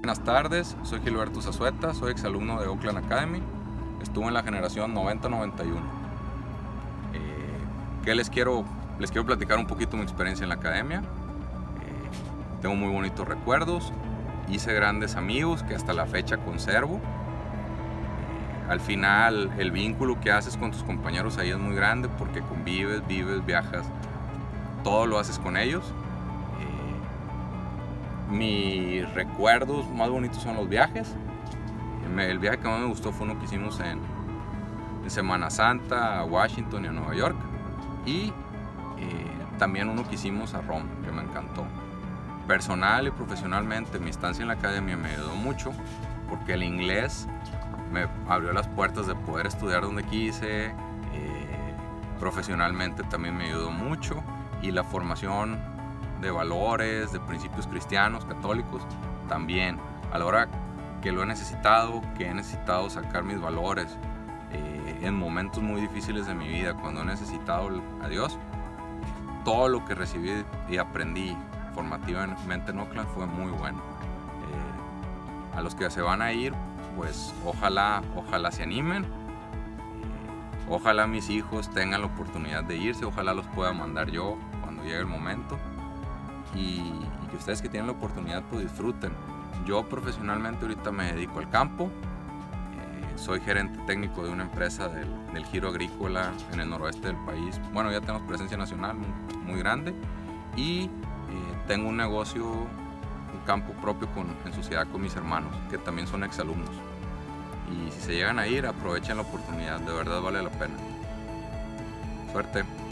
Buenas tardes, soy Gilberto Zazueta, soy exalumno de Oakland Academy. Estuve en la generación 90-91. ¿Qué les quiero platicar un poquito de mi experiencia en la academia? Tengo muy bonitos recuerdos, hice grandes amigos que hasta la fecha conservo. Al final el vínculo que haces con tus compañeros ahí es muy grande porque convives, vives, viajas, todo lo haces con ellos. Mis recuerdos más bonitos son los viajes. El viaje que más me gustó fue uno que hicimos en Semana Santa a Washington y a Nueva York, y también uno que hicimos a Roma, que me encantó. Personal y profesionalmente mi estancia en la academia me ayudó mucho porque el inglés me abrió las puertas de poder estudiar donde quise. Profesionalmente también me ayudó mucho, y la formación de valores, de principios cristianos, católicos, también a la hora que lo he necesitado, que he necesitado sacar mis valores en momentos muy difíciles de mi vida, cuando he necesitado a Dios, todo lo que recibí y aprendí formativamente en Oakland fue muy bueno. A los que se van a ir, pues ojalá se animen, ojalá mis hijos tengan la oportunidad de irse, ojalá los pueda mandar yo cuando llegue el momento, y que ustedes que tienen la oportunidad pues disfruten. Yo profesionalmente ahorita me dedico al campo, soy gerente técnico de una empresa del giro agrícola en el noroeste del país. Bueno, ya tenemos presencia nacional muy grande, y tengo un negocio, un campo propio en sociedad con mis hermanos, que también son exalumnos. Y si se llegan a ir, aprovechen la oportunidad, de verdad vale la pena. Suerte.